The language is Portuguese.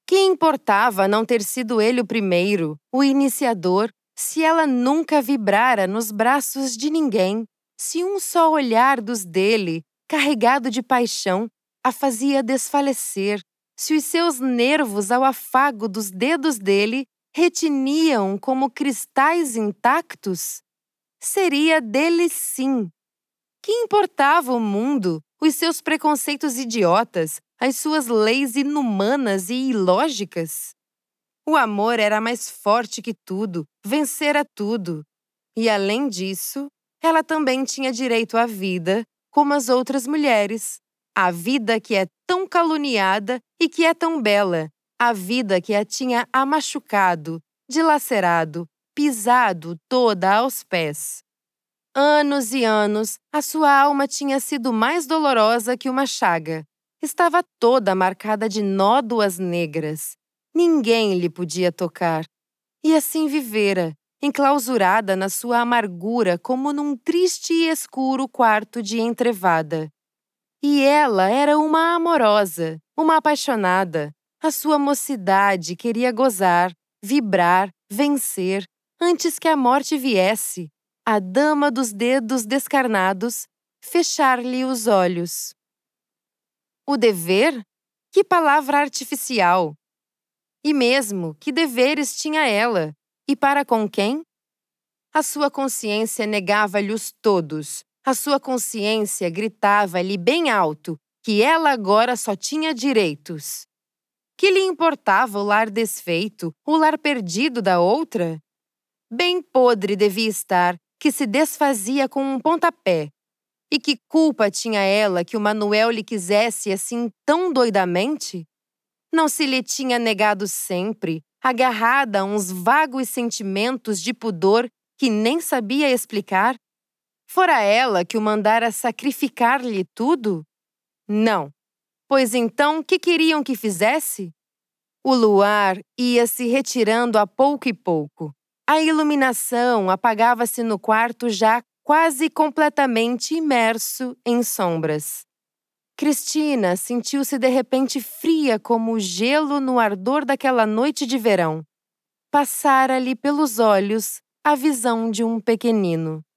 Que importava não ter sido ele o primeiro, o iniciador, se ela nunca vibrara nos braços de ninguém, se um só olhar dos dele, carregado de paixão, a fazia desfalecer, se os seus nervos ao afago dos dedos dele retiniam como cristais intactos? Seria dele sim. Que importava o mundo, os seus preconceitos idiotas, as suas leis inumanas e ilógicas? O amor era mais forte que tudo, vencera tudo. E, além disso, ela também tinha direito à vida, como as outras mulheres. A vida que é tão caluniada e que é tão bela. A vida que a tinha amachucado, dilacerado, pisado toda aos pés. Anos e anos, a sua alma tinha sido mais dolorosa que uma chaga. Estava toda marcada de nódoas negras. Ninguém lhe podia tocar. E assim vivera, enclausurada na sua amargura como num triste e escuro quarto de entrevada. E ela era uma amorosa, uma apaixonada. A sua mocidade queria gozar, vibrar, vencer, antes que a morte viesse, a dama dos dedos descarnados, fechar-lhe os olhos. O dever? Que palavra artificial! E mesmo, que deveres tinha ela? E para com quem? A sua consciência negava-lhe-os todos. A sua consciência gritava-lhe bem alto que ela agora só tinha direitos. Que lhe importava o lar desfeito, o lar perdido da outra? Bem podre devia estar, que se desfazia com um pontapé. E que culpa tinha ela que o Manuel lhe quisesse assim tão doidamente? Não se lhe tinha negado sempre, agarrada a uns vagos sentimentos de pudor que nem sabia explicar? Fora ela que o mandara sacrificar-lhe tudo? Não. Pois então, que queriam que fizesse? O luar ia se retirando a pouco e pouco. A iluminação apagava-se no quarto já quase completamente imerso em sombras. Cristina sentiu-se de repente fria como o gelo no ardor daquela noite de verão. Passara-lhe pelos olhos a visão de um pequenino.